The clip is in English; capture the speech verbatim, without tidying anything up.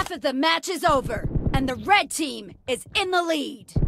Half of the match is over, and the red team is in the lead.